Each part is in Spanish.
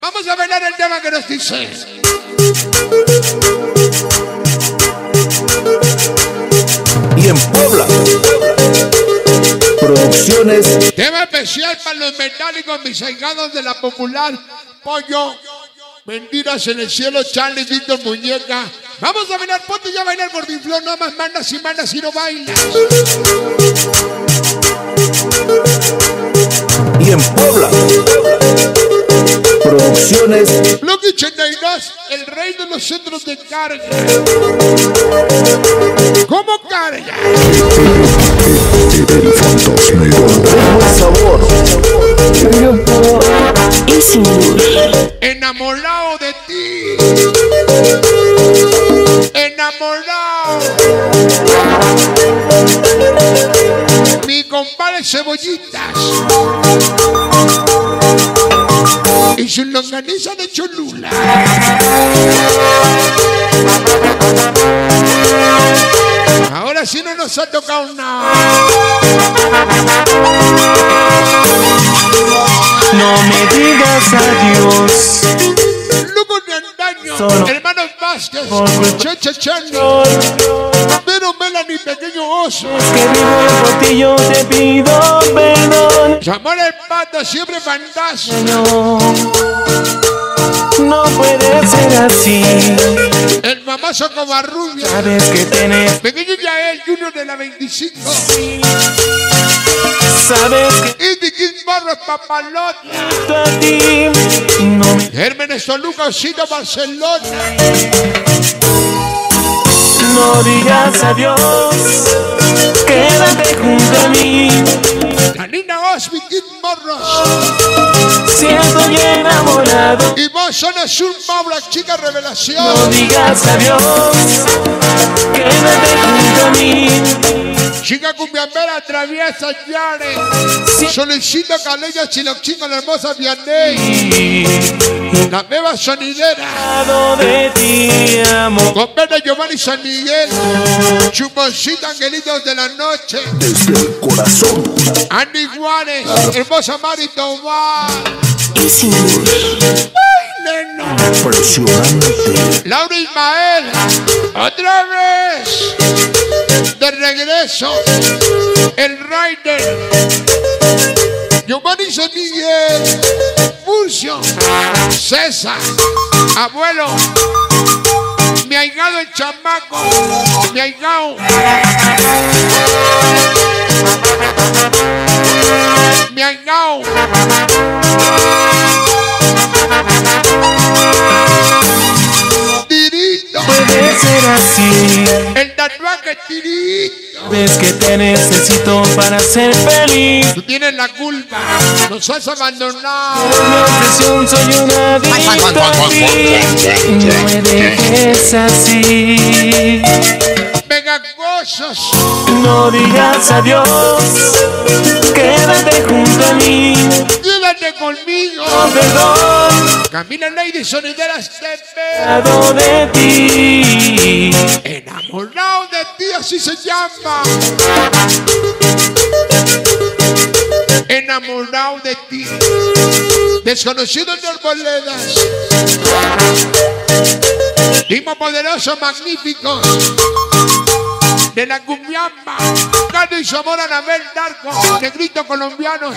Vamos a bailar el tema que nos dice. Y en Puebla, Producciones. Tema especial para los metálicos, mis ahijados de la popular. Pollo, Mentiras en el cielo, Charlie, Víctor, Muñeca. Vamos a bailar, ponte ya a bailar, Gordinflón. Nada más mandas y no bailas. Y en Puebla, Producciones. Bloque 82, el rey de los centros de carga. ¿Cómo carga? El fantasmero. Buen sabor. Grupo Isingur. Enamorado de ti. Enamorado. Mi compadre Cebollitas. Y su longaniza de Cholula. Ahora sí no nos ha tocado nada. No me digas adiós. Lugo de antaño, Solo. hermanos Vázquez, Cheche Chani, pero Melanie Pequeño Oso. Que vivo por ti, yo te pido perdón. Llamar el pato siempre fantasma. No puede ser así. El mamazo Covarrubia. Sabes que tienes. Pequeño Yael Junior de la 25. Sabes que Indy Kid Barros Papalota. a ti no me. Gérmenes Toluca Osito Barcelona. No digas adiós. Quédate junto a mí. Janina Osby Kid Morros. Si estoy enamorado. Y vos son Azul Maura, chica No revelación. digas adiós. Quédate junto a mí. Chica cumbiambera traviesa Yare. Solicito Caleña Chiloxín, la hermosa Vianney. La beba sonidera. Lado de ti, amor. Con Verde Giovanni San Miguel. Chuponcita Angelitos de la Noche. Desde el corazón. Andy Juárez. Hermosa Mari Tomás. Neno. Impresionante. Laura Ismael. Otra vez. De regreso. El Rider. Giovanni San Miguel. Murcio. César. Abuelo. Mi ahijado el chamaco. Mi ahijado. Mi ahijado. Tirito. Puede ser así. El tatuaje Tirito. Ves que te necesito para ser feliz. Tú tienes la culpa. Nos has abandonado. Mi obsesión, soy una adicta a ti. No me dejes así. Pegajosos. No digas adiós. Quédate junto a mí. Quédate conmigo. Oh, perdón. Camila Lady Sonideras TV. Lado de ti. Enamorado de ti, así se llama. Enamorado de ti. Desconocidos de Arboledas. Timo poderoso, magnífico. De la cumbiamba. Carlos y Zamora, Anabel Darko. Negrito colombianos.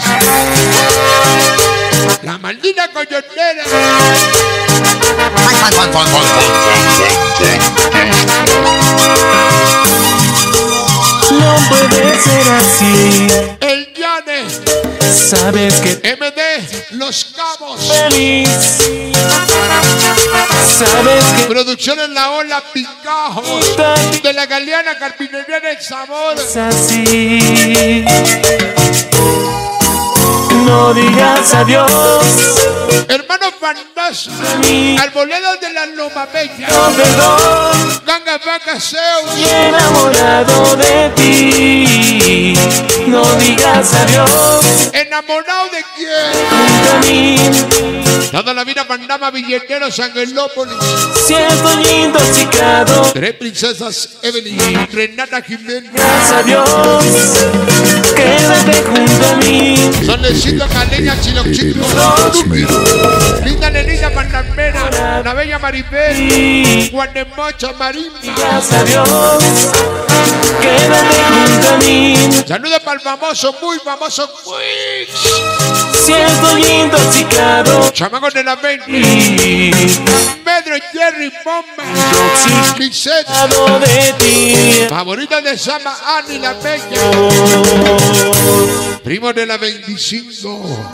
La maldita coyotera. No puede ser así. El Yane. Sabes que MD. Los Cabos. feliz. Sabes que Producciones La Ola Picajos. De la Galeana Carpintería del Sabor. es así. No digas adiós. Hermano Fantasma. Arboledas de la Loma Bella. No, perdón. Ganga Vaca Zeus. Enamorado de ti. No digas adiós. ¿Enamorado de quién? Junto a mí. Toda la vida Pandama, Billeteros, Angelópolis. Si estoy intoxicado. Tres princesas, Evelyn, Renata Jiménez. Gracias a Dios. Quédate junto a mí. Solecito Caleña, Chiloxito. El fantasmero. Linda Nenita la bella Maribel, Guanemocha Marimba. Gracias a Dios, quédate junto a mí. Saludos para el famoso, muy famoso Wix. Si estoy intoxicado, Chamacos de la 20. Pedro, Jerry, Bomba, Lisette, intoxicado de ti. favorita de Sama, Ani la Bella. Primo de la 25.